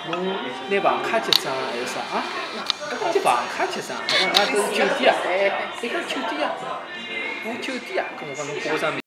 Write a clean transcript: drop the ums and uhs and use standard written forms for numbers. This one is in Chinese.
侬拿房卡结账还是啥啊？搿房卡结账，我讲啊，搿是酒店啊，伊讲酒店啊，我酒店啊，跟我讲侬报上名。